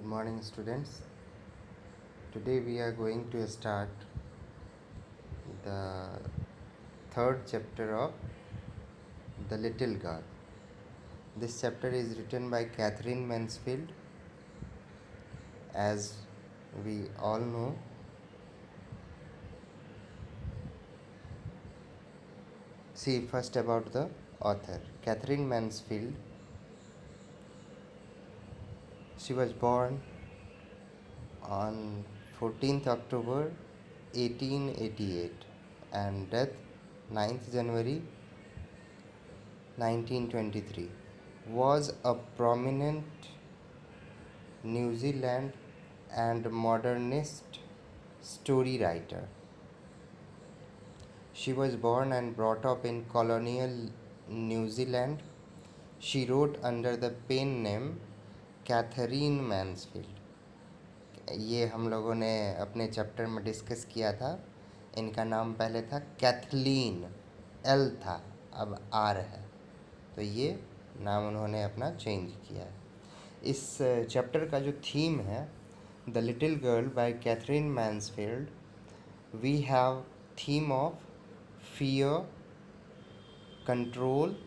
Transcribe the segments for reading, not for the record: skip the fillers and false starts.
morning, students. Today we are going to start the third chapter of The Little Girl. This chapter is written by Catherine Mansfield. As we all know, see first about the author. Catherine Mansfield. She was born on 14th October 1888 and death 9th January 1923. Was a prominent New Zealand and modernist story writer. She was born and brought up in colonial New Zealand. She wrote under the pen name Katherine Mansfield. ये हम लोगों ने अपने chapter में discuss किया था. इनका नाम पहले था कैथलीन, एल था, अब आर है, तो ये नाम उन्होंने अपना चेंज किया है. इस चैप्टर का जो थीम है the little girl by Katherine Mansfield, we have theme of fear, control,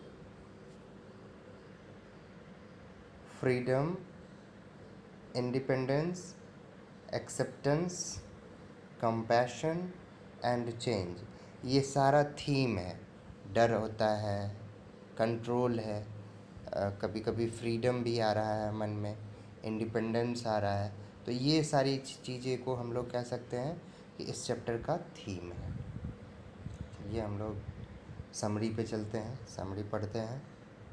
freedom, independence, acceptance, compassion and change. ये सारा थीम है. डर होता है, कंट्रोल है, कभी कभी फ्रीडम भी आ रहा है मन में, इंडिपेंडेंस आ रहा है. तो ये सारी चीज़ें को हम लोग कह सकते हैं कि इस चैप्टर का थीम है. चलिए हम लोग समरी पे चलते हैं, समरी पढ़ते हैं.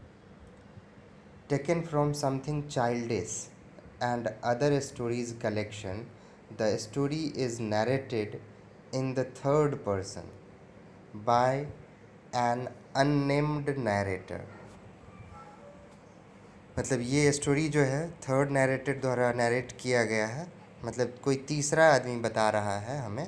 Taken from something childish and other stories collection, the story is narrated in the third person by an unnamed narrator. मतलब ये स्टोरी जो है थर्ड नरेटर द्वारा नरेट किया गया है, मतलब कोई तीसरा आदमी बता रहा है हमें.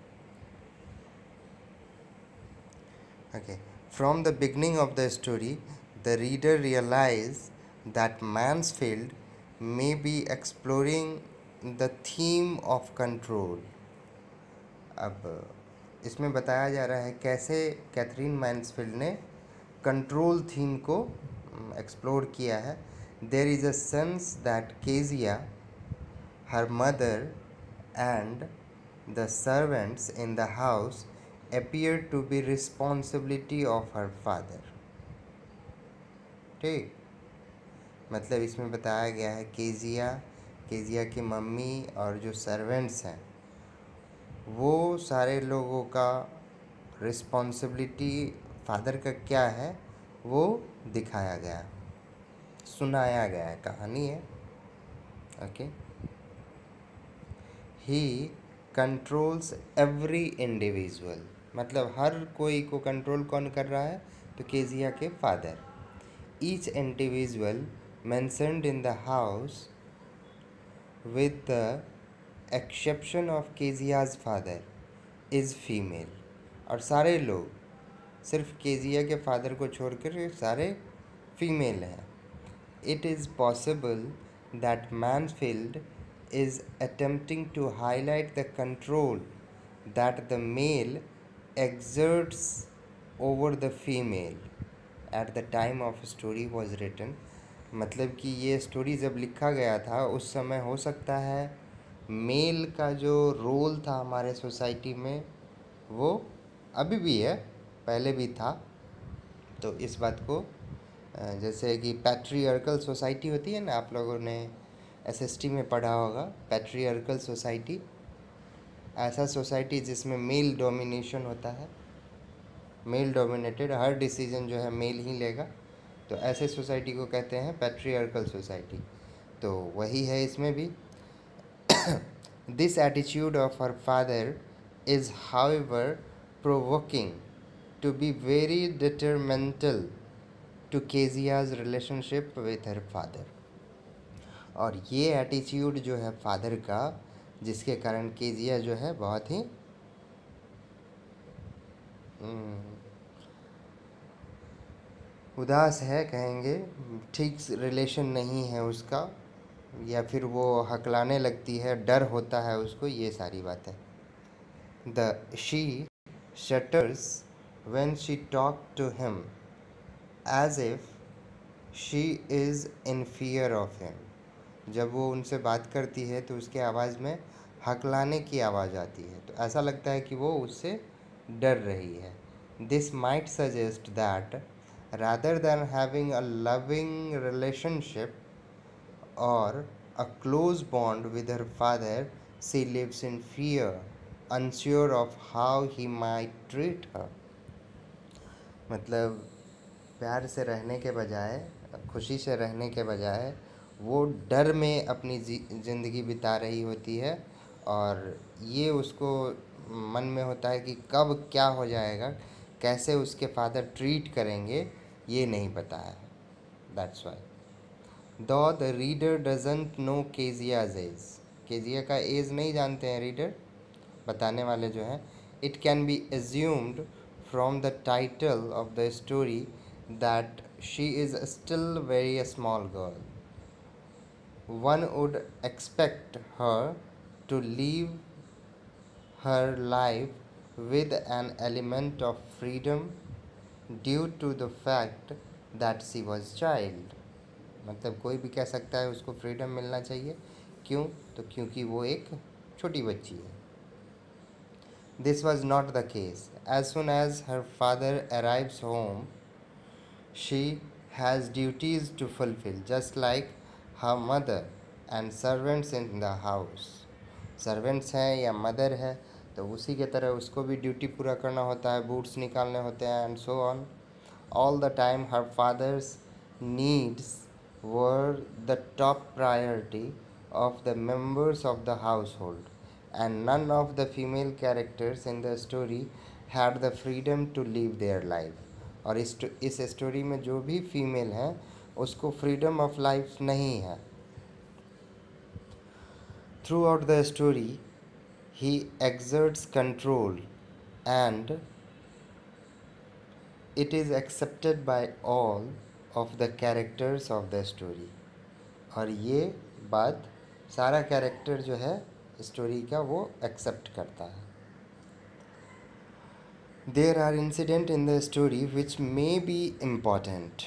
Okay. From the beginning of the story, the reader realizes that Mansfield may be exploring the theme of control. अब इसमें बताया जा रहा है कैसे कैथरीन मैन्सफील्ड ने कंट्रोल थीम को एक्सप्लोर किया है. There is a sense that Kezia, her mother and the servants in the house appear to be responsibility of her father. ठीक, मतलब इसमें बताया गया है केजिया की मम्मी और जो सर्वेंट्स हैं वो सारे लोगों का रिस्पॉन्सिबिलिटी फादर का क्या है वो दिखाया गया, सुनाया गया है, कहानी है. Okay. He controls every individual, मतलब हर कोई को कंट्रोल कौन कर रहा है, तो केजिया के father. Each individual mentioned in the house with the exception of Kezia's father is female. और सारे लोग, सिर्फ केजिया के फादर को छोड़कर सारे फीमेल हैं. It is possible that Mansfield is attempting to highlight the control that the male exerts over the female at the time of story was written. मतलब कि ये स्टोरी जब लिखा गया था उस समय हो सकता है मेल का जो रोल था हमारे सोसाइटी में वो अभी भी है, पहले भी था. तो इस बात को जैसे कि पैट्रियार्कल सोसाइटी होती है ना, आप लोगों ने एसएसटी में पढ़ा होगा, पैट्रियार्कल सोसाइटी, ऐसा सोसाइटी जिसमें मेल डोमिनेशन होता है, मेल डोमिनेटेड, हर डिसीजन जो है मेल ही लेगा, तो ऐसे सोसाइटी को कहते हैं पैट्रियार्कल सोसाइटी. तो वही है इसमें भी. This attitude of her father is however provoking to be very detrimental to Kezia's relationship with her father. और ये एटीट्यूड जो है फादर का, जिसके कारण केजिया जो है बहुत ही उदास है, कहेंगे, ठीक रिलेशन नहीं है उसका या फिर वो हकलाने लगती है, डर होता है उसको, ये सारी बातें. The she shudders when she talked to him as if she is in fear of him. जब वो उनसे बात करती है तो उसके आवाज़ में हकलाने की आवाज़ आती है, तो ऐसा लगता है कि वो उससे डर रही है. This might suggest that rather than having a loving relationship or a close bond with her father, she lives in fear, unsure of how he might treat her. मतलब प्यार से रहने के बजाय, खुशी से रहने के बजाय वो डर में अपनी ज़िंदगी बिता रही होती है, और ये उसको मन में होता है कि कब क्या हो जाएगा, कैसे उसके फादर ट्रीट करेंगे, ये नहीं पता है. That's why. Though the reader doesn't know Kezia's age. Kezia का एज नहीं जानते हैं रीडर, बताने वाले जो हैं. It can be assumed from the title of the story that she is still very small girl. One would expect her to live her life with an element of freedom due to the fact that she was child. मतलब कोई भी कह सकता है उसको freedom मिलना चाहिए. क्यों? तो क्योंकि वो एक छोटी बच्ची है. This was not the case. As soon as her father arrives home, she has duties to fulfill, just like her mother and servants in the house. Servants हैं या mother है तो उसी के तरह उसको भी ड्यूटी पूरा करना होता है, बूट्स निकालने होते हैं, and so on. All the time her father's needs were the top priority of the members of the household, and none of the female characters in the story had the freedom to live their life. और इस story में जो भी female हैं उसको freedom of life नहीं है. Throughout the story he exerts control and it is accepted by all of the characters of the story. और ये बात सारा कैरेक्टर जो है स्टोरी का वो एक्सेप्ट करता है. There are incident in the story which may be important.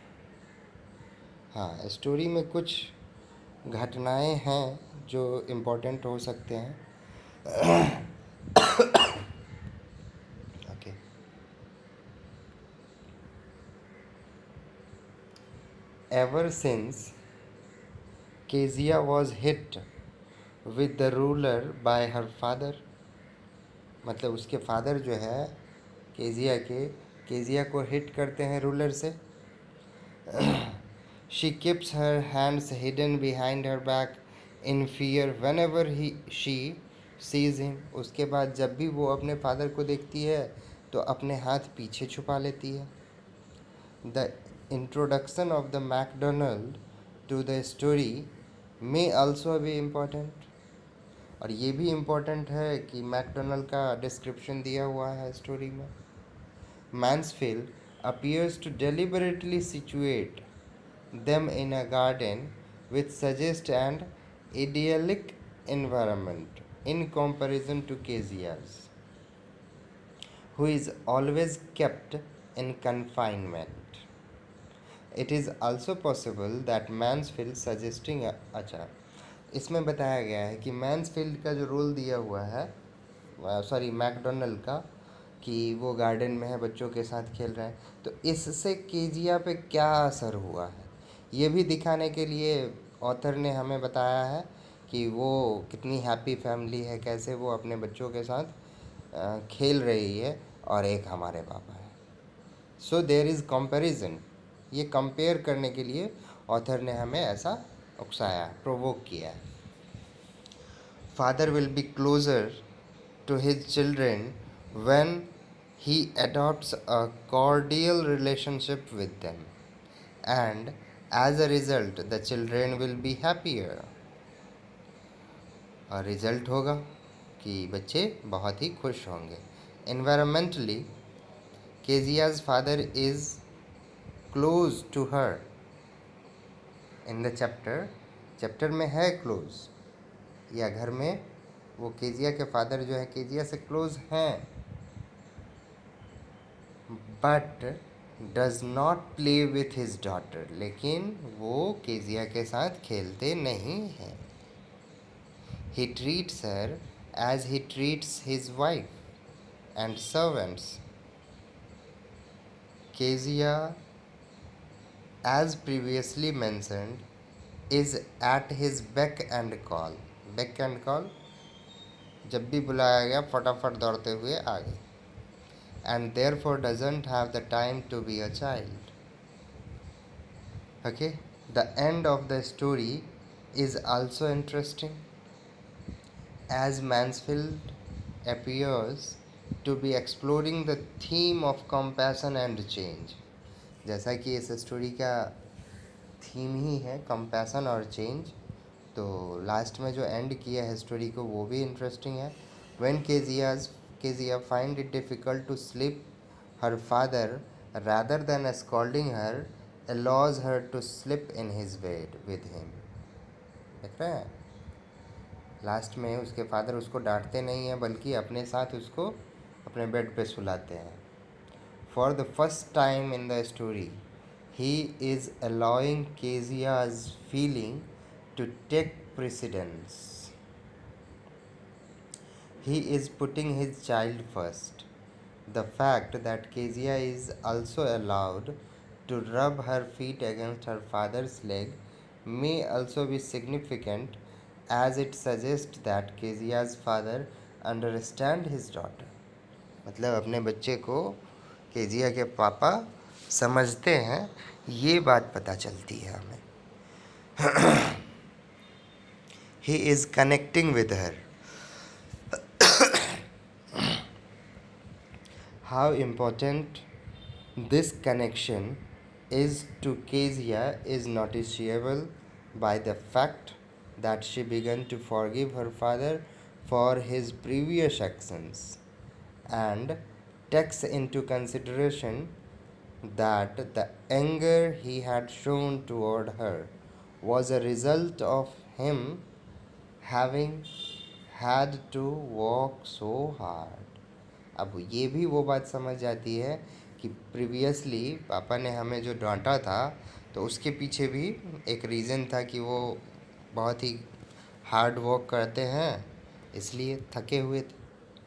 हाँ, स्टोरी में कुछ घटनाएं हैं जो इम्पोर्टेंट हो सकते हैं. Okay. Ever since Kezia was hit with the ruler by her father. मतलब उसके फादर जो है केजिया को हिट करते हैं रूलर से. She keeps her hands hidden behind her back in fear whenever she sees him. उसके बाद जब भी वो अपने फादर को देखती है तो अपने हाथ पीछे छुपा लेती है. The introduction of the Macdonald to the story may also be important. और ये भी इम्पोर्टेंट है कि मैकडोनल्ड का डिस्क्रिप्शन दिया हुआ है स्टोरी में. Mansfield appears to deliberately situate them in a garden which suggests an idyllic environment in comparison to Kezia's, who is always kept in confinement. It is also possible that Mansfield suggesting अच्छा, इसमें बताया गया है कि Mansfield का जो role दिया हुआ है, सॉरी मैकडोनल्ड का, कि वो गार्डन में है, बच्चों के साथ खेल रहे हैं, तो इससे केजिया पे क्या असर हुआ है ये भी दिखाने के लिए ऑथर ने हमें बताया है कि वो कितनी हैप्पी फैमिली है, कैसे वो अपने बच्चों के साथ खेल रही है, और एक हमारे पापा है. So there is comparison. ये कंपेयर करने के लिए ऑथर ने हमें ऐसा उकसाया, प्रोवोक किया. Father will be closer to his children when he adopts a cordial relationship with them, and as a result the children will be happier. और रिजल्ट होगा कि बच्चे बहुत ही खुश होंगे. Environmentally, Kezia's father is close to her. In the chapter, chapter में है close, या घर में वो केजिया के फादर जो है केजिया से क्लोज हैं, but does not play with his daughter, लेकिन वो केजिया के साथ खेलते नहीं हैं। He treats her as he treats his wife and servants. Kezia, as previously mentioned, is at his beck and call. beck and call, जब भी बुलाया गया फटाफट दौड़ते हुए आ गए। and therefore doesn't have the time to be a child. Okay, the end of the story is also interesting, as Mansfield appears to be exploring the theme of compassion and change. जैसा कि इस story का theme ही है compassion और change, तो last में जो and किया है स्टोरी को वो भी इंटरेस्टिंग है। When Kezia find it difficult to sleep, her father rather than scolding her allows her to slip in his bed with him। देख रहे हैं, लास्ट में उसके फादर उसको डांटते नहीं हैं बल्कि अपने साथ उसको अपने बेड पे सुलाते हैं। For the first time in the story he is allowing Kezia's feeling to take precedence. He is putting his child first. The fact that Kezia is also allowed to rub her feet against her father's leg may also be significant, as it suggests that Kezia's father understands his daughter. मतलब अपने बच्चे को Kezia के पापा समझते हैं, ये बात पता चलती है हमें। He is connecting with her. How important this connection is to Kezia is noticeable by the fact that she began to forgive her father for his previous actions, and takes into consideration that the anger he had shown toward her was a result of him having had to work so hard. अब ये भी वो बात समझ जाती है कि previously पापा ने हमें जो डांटा था तो उसके पीछे भी एक रीज़न था कि वो बहुत ही हार्ड वर्क करते हैं, इसलिए थके हुए थे।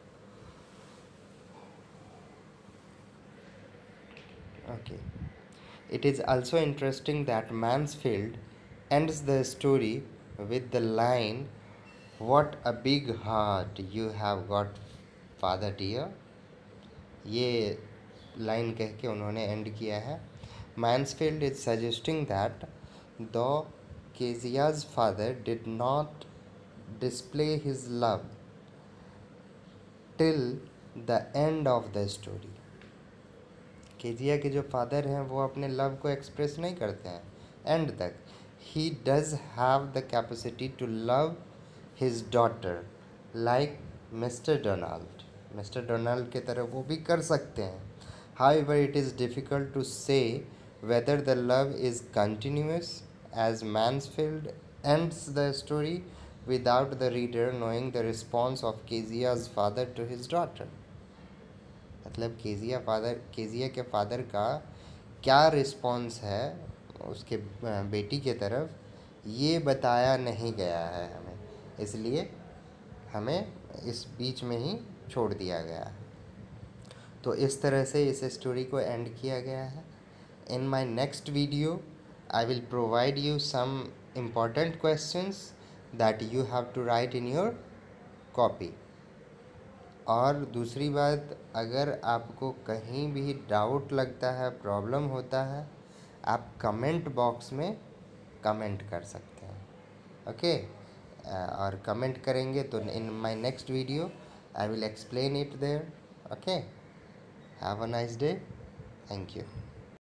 Okay. It is also interesting that Mansfield ends the story with the line, "What a big heart you have got, father dear." ये लाइन कह के उन्होंने एंड किया है। Mansfield is suggesting that though Kezia's father did not display his love till the end of the story, Kezia के जो father हैं वो अपने लव को एक्सप्रेस नहीं करते हैं एंड तक, he does have the capacity to love his daughter like mister Donald के तरह वो भी कर सकते हैं। However it is difficult to say whether the love is continuous, as Mansfield ends the story without the reader knowing the response of Kezia's father to his daughter. मतलब Kezia के father का क्या रिस्पॉन्स है उसके बेटी के तरफ, ये बताया नहीं गया है हमें, इसलिए हमें इस बीच में ही छोड़ दिया गया है। तो इस तरह से इस स्टोरी को एंड किया गया है। In my next video I will provide you some important questions that you have to write in your copy. और दूसरी बात, अगर आपको कहीं भी डाउट लगता है, प्रॉब्लम होता है, आप कमेंट बॉक्स में कमेंट कर सकते हैं। ओके, और कमेंट करेंगे तो in my next video I will explain it there. Okay, have a nice day, thank you.